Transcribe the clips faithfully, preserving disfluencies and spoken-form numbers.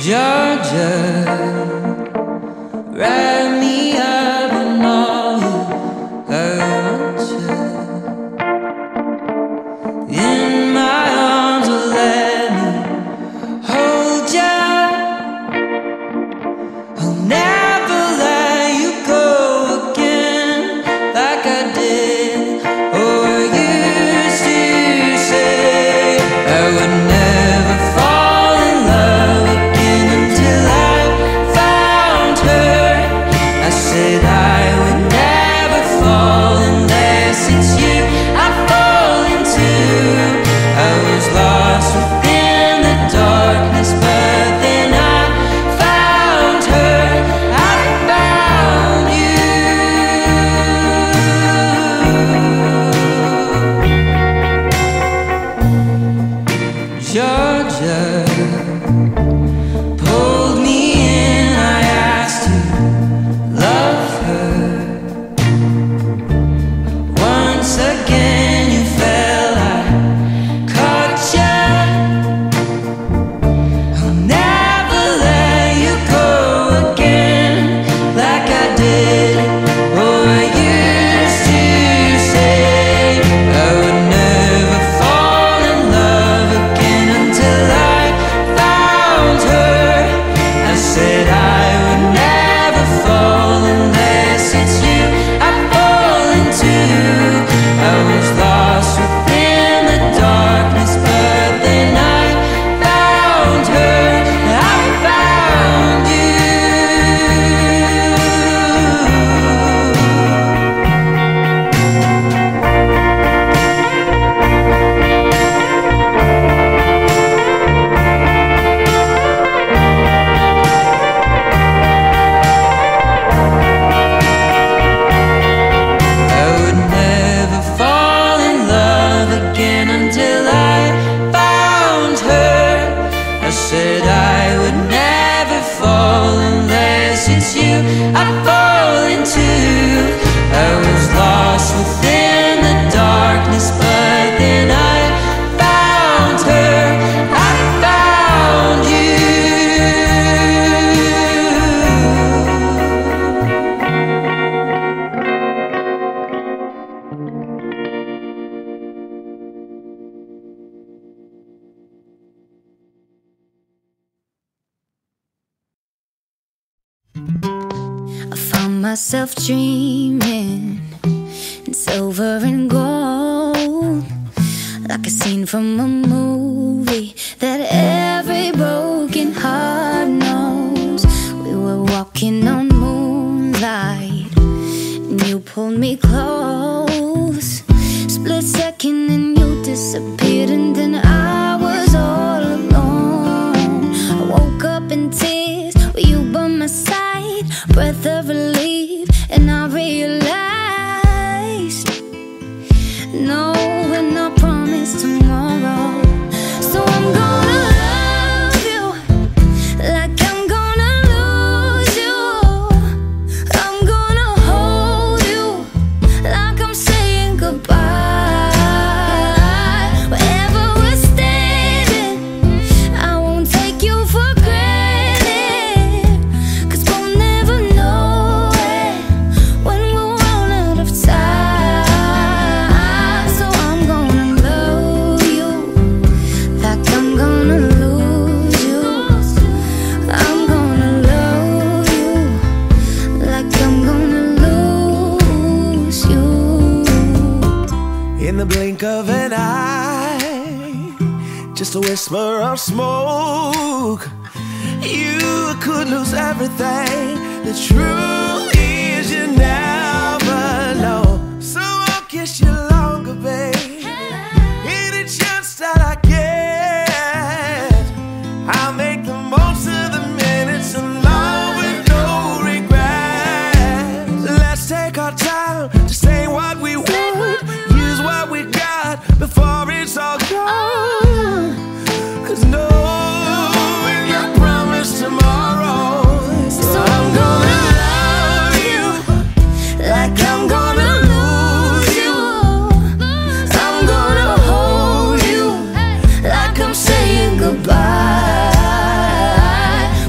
Georgia, wrap me up in all I want you. In my arms, oh, let me hold you. I'll never let you go again like I did. Oh, I used to say I would never fall in love again until I found her. I said I would never fall unless it's you I fall into. I was lost within the darkness, but then I found her. I found you. Georgia pulled me in, I asked to love her. Once again you fell, I caught ya. I'll never let you go again like I did. Oh, I used to say I would never fall in love again until I found her. I said I would never fall unless it's you I fall into. I was lost within the darkness, but then I found her. I found you. I would never fall in love again until I found her. I said I would never fall unless it's you I fall into. I was lost within the darkness, but then I found her. I found you. I found myself dreaming in silver and gold, like a scene from a movie that every broken heart knows. We were walking on moonlight and you pulled me close. Split second and you disappeared, and then I was all alone. I woke up in tears with you by my side, breath of relief, and I realized no, we're not promised tomorrow. So I'm gonna love you like I'm gonna lose you. I'm gonna hold you like I'm saying goodbye. Wherever we're standing, I won't take you for granted, 'cause we'll never know it when we'll run out of time. So I'm gonna love you like I'm gonna lose you. I'm gonna love you like I'm gonna lose you. In the blink of an eye, just a whisper of smoke, you could lose everything. The truth is you never know. So I'll kiss you longer, babe. Any chance that I get, I'll make the most of the minutes in love with no regrets. Let's take our time to say what we want, use what we got before it's all gone. 'Cause no, we're not promised tomorrow. So I'm gonna love you like I'm gonna lose you. I'm gonna hold you like I'm saying goodbye.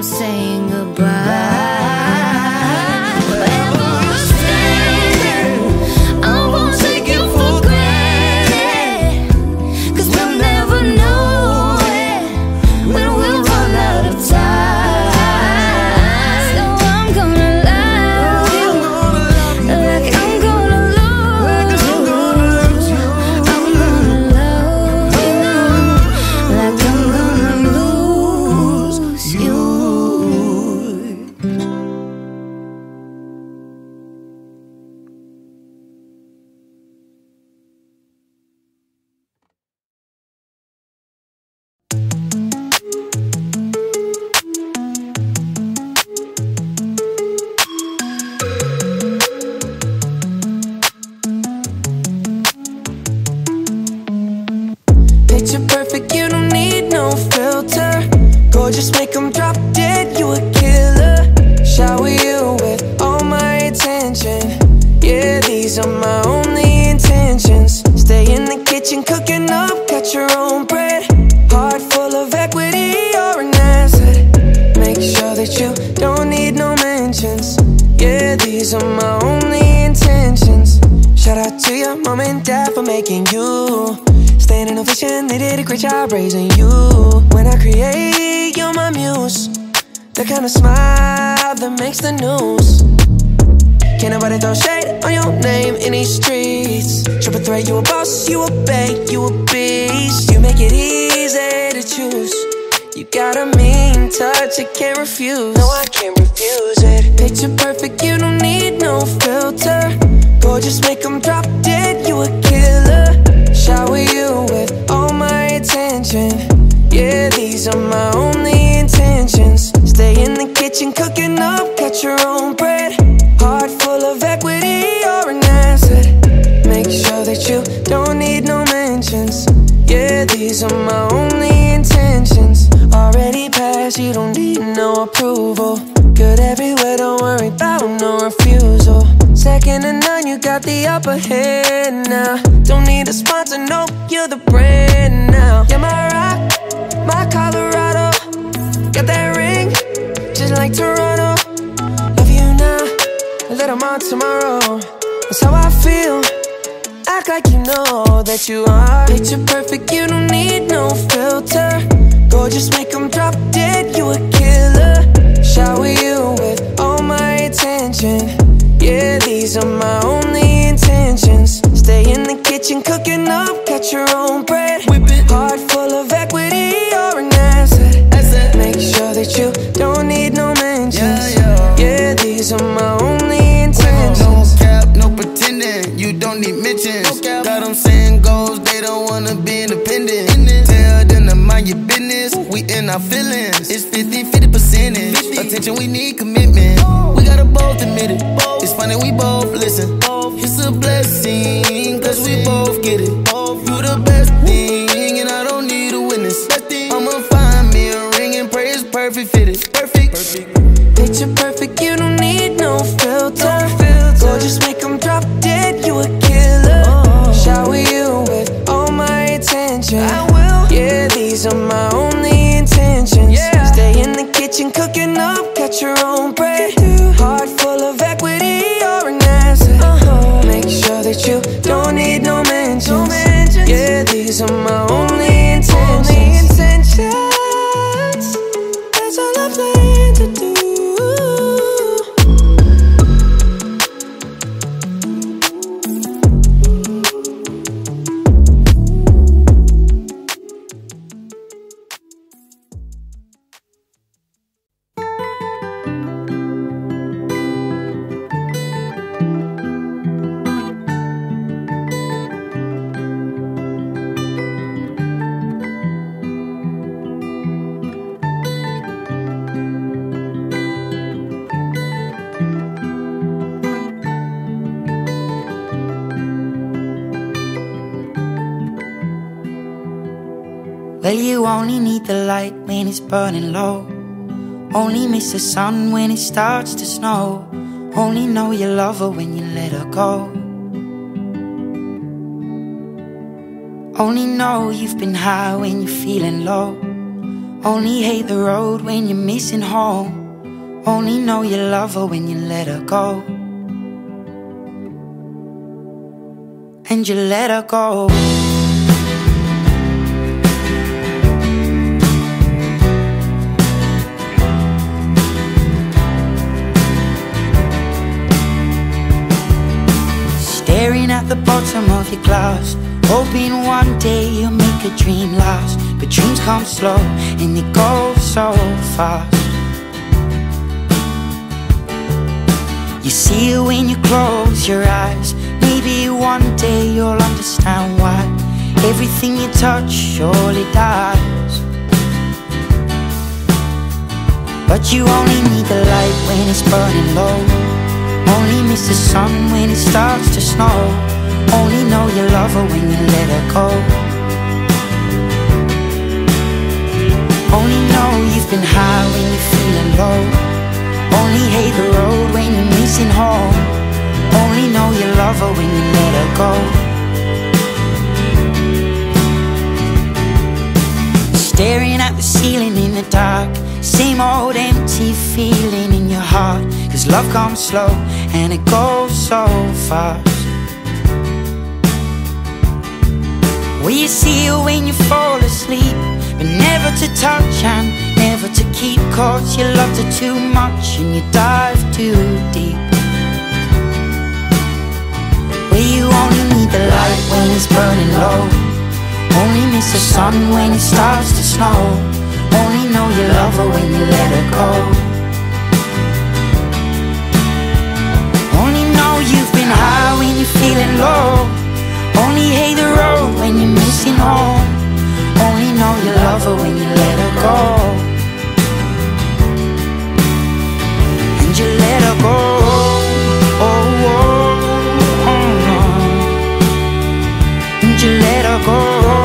I'm saying goodbye. Wherever you stand, I won't take you for granted, 'cause we'll never know it when we'll run out of time. So I'm gonna love you like I'm gonna lose you. I'm gonna love you like I'm gonna lose you. Picture perfect, you don't need no filter. Gorgeous, make them drop dead, you a killer. Shower you with all my attention. Yeah, these are my only intentions. Stay in the kitchen, cooking up, cut your own bread. Heart full of equity, you're an asset. Make sure that you don't need no mentions. Yeah, these are my only intentions. Shout out to your mom and dad for making you. Standing ovation, they did a great job raising you. When I create, you're my muse. The kind of smile that makes the news. Can't nobody throw shade on your name in these streets. Triple threat, you a boss, you a bank, you a beast. You make it easy to choose. You got a mean touch, I can't refuse. No, I can't refuse it. Picture perfect, you don't need no filter. Gorgeous, make them drop dead, you a killer. Shower you with all my attention. Yeah, these are my only intentions. Stay in the kitchen, cooking up, cut your own bread. Heart full of equity, you're an asset. Make sure that you don't need no mentions. Yeah, these are my only intentions. Already passed, you don't need no approval. Good everywhere, don't worry about no refusal. Second to none, you got the upper hand now. Don't need a sponsor, no, you're the brand now. You're my rock, my Colorado. Got that ring, just like Toronto. Love you now, a little more tomorrow. That's how I feel, act like you know that you are. Picture perfect, you don't need no filter. Gorgeous, make them drop dead, you a killer. Shower you with all my attention. Yeah, these are my only intentions. Stay in the kitchen, cooking up, cut your own bread. Heart full of equity, you're an asset. Make sure that you don't need no mentions. Yeah, these are my only intentions. No cap, no pretending, you don't need mentions. Got them saying goals, they don't wanna be independent. Tell them to mind your business, we in our feelings. It's fifty, fifty percentage. Attention, we need commitment. We gotta both admit it. It's funny, we both listen. It's a blessing, cause we both get it. You the best thing, and I don't need a witness. I'ma find me a ring and pray it's perfect fitted. Perfect. Picture perfect, you don't need no filter. Gorgeous, make them drop dead, you a killer. Shower you with all my attention. I will. Yeah, these are my only intentions. Stay in the kitchen, cooking up, cut your own bread. Heart full of equity, you're an asset. Make sure that you don't need no mentions. Yeah, these are my only intentions. That's all I plan to do. Well, you only need the light when it's burning low. Only miss the sun when it starts to snow. Only know you love her when you let her go. Only know you've been high when you're feeling low. Only hate the road when you're missing home. Only know you love her when you let her go. And you let her go. Staring at the bottom of your glass, hoping one day you'll make a dream last. But dreams come slow and they go so fast. You see it when you close your eyes. Maybe one day you'll understand why everything you touch surely dies. But you only need the light when it's burning low. Only miss the sun when it starts to snow. Only know you love her when you let her go. Only know you've been high when you're feeling low. Only hate the road when you're missing home. Only know you love her when you let her go. Staring at the ceiling in the dark, same old empty feeling in your heart. Cause love comes slow and it goes so fast. Well, you see her when you fall asleep, but never to touch and never to keep. Cause you loved her too much and you dive too deep. Well, you only need the light when it's burning low. Only miss the sun when it starts to snow. Only know you love her when you let her go. Only know you've been high when you're feeling low. Only hate the road when you're missing home. Only know you love her when you let her go. And you let her go. Oh, oh, oh, oh. And you let her go.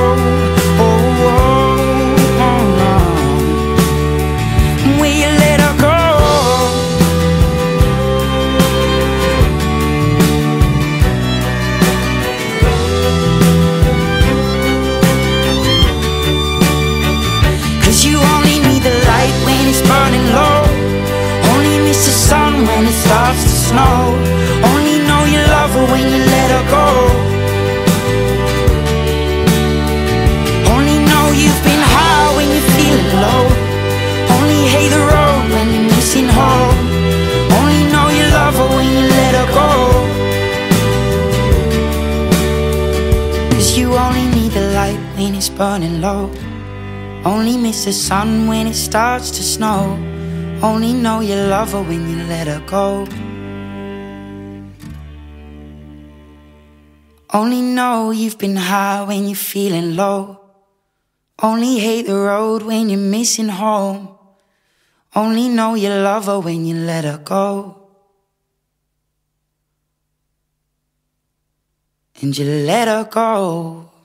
Starts to snow. Only know you love her when you let her go. Only know you've been high when you're feeling low. Only hate the road when you're missing home. Only know you love her when you let her go. Cause you only need the light when it's burning low. Only miss the sun when it starts to snow. Only know you love her when you let her go. Only know you've been high when you're feeling low. Only hate the road when you're missing home. Only know you love her when you let her go. And you let her go.